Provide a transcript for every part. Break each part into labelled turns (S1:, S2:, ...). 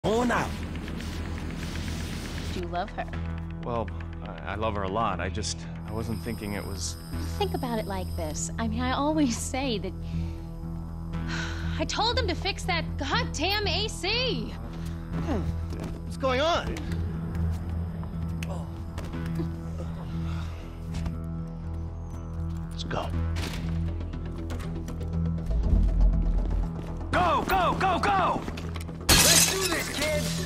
S1: Going out.
S2: Do you love her?
S3: Well, I love her a lot. I wasn't thinking it was...
S2: Think about it like this. I mean, I always say that... I told him to fix that goddamn AC!
S1: What's going on? Let's go.
S4: Go, go, go, go!
S1: Let's do this, kids!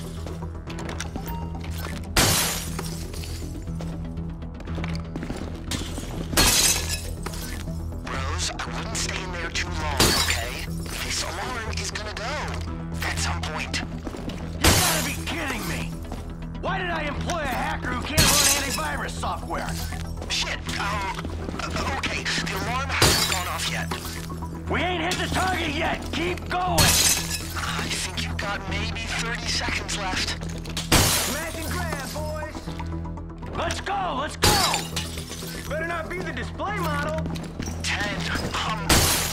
S5: Rose, I wouldn't stay in there too long, okay? This alarm is gonna go at some point.
S4: You gotta be kidding me! Why did I employ a hacker who can't run antivirus software?
S5: Shit, okay, the alarm hasn't gone off yet.
S4: We ain't hit the target yet! Keep going!
S5: I think you've got maybe 30 seconds left.
S4: Smash and grab, boys! Let's go, let's go! Better not be the display model.
S5: 10, 9,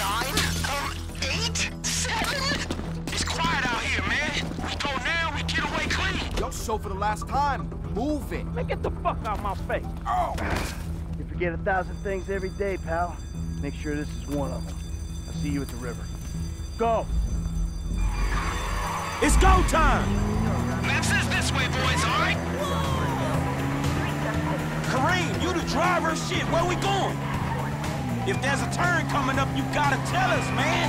S5: 8, 7? It's quiet out here, man. We go now, we get away clean.
S6: Yo, show for the last time. Move it.
S4: Man, get the fuck out my face.
S6: Oh.
S7: You forget 1,000 things every day, pal. Make sure this is one of them. I'll see you at the river. Go!
S1: It's go time!
S5: Map says this way, boys, all right?
S1: Kareem, you the driver? Shit, where we going? If there's a turn coming up, you gotta tell us, man!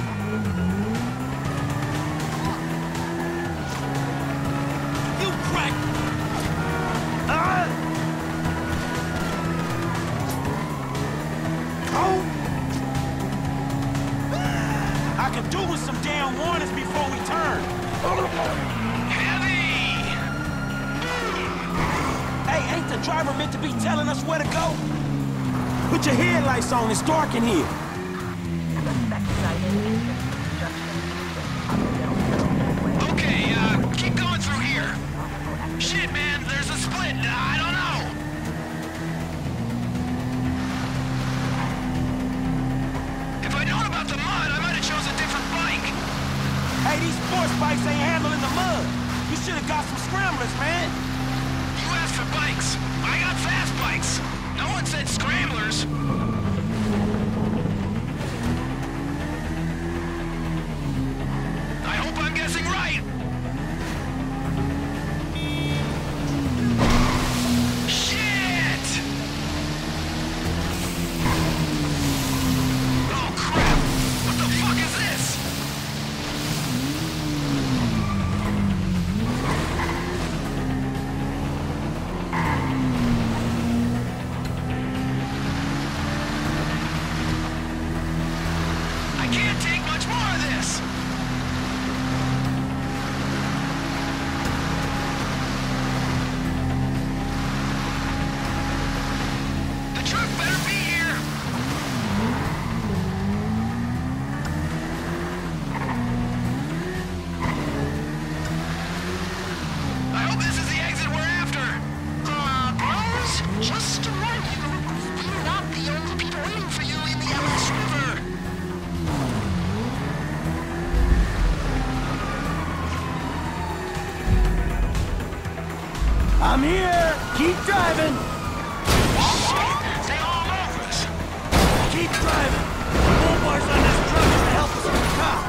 S1: You crack! Oh! I could do with some damn warnings before we turn.
S5: Heavy!
S1: Hey, ain't the driver meant to be telling us where to go? Put your headlights on, it's dark in here.
S5: Okay, keep going through here. Shit, man, there's a split. I don't know. If I'd known about the mud, I might have chose a different bike.
S1: Hey, these sports bikes ain't handling the mud. You should have got some scramblers, man.
S5: You asked for bikes. I got fast bikes. No one said scramblers. I hope I'm guessing right. Shit! Oh, crap! What the fuck is this? I can't take much more of this! The truck better be here! I hope this is the exit we're after! Bros, just to warn you, we're not the only people waiting for you in the LS River!
S1: I'm here. Keep driving.
S5: Shit! They all over us!
S1: Keep driving. The bullboys on this truck is to help us with the cop.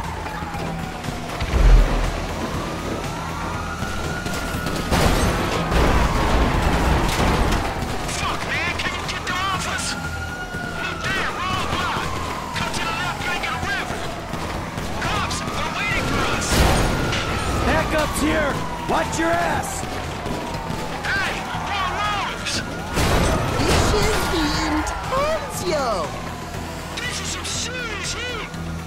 S5: Fuck, man, can you get them off us? Look there, roadblock! Cut to the left bank of the river! Cops, they're waiting for us!
S1: Backup's here. Watch your ass.
S5: Hey, wrong roads!
S8: This is the Intensio!
S5: This is some serious heat!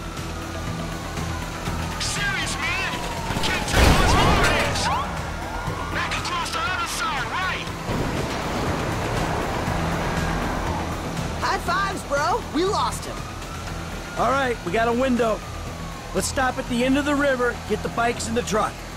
S5: Serious, man! I can't take much more of this! Back across the other side, right!
S8: High fives, bro! We lost him.
S6: All right, we got a window. Let's stop at the end of the river, get the bikes in the truck.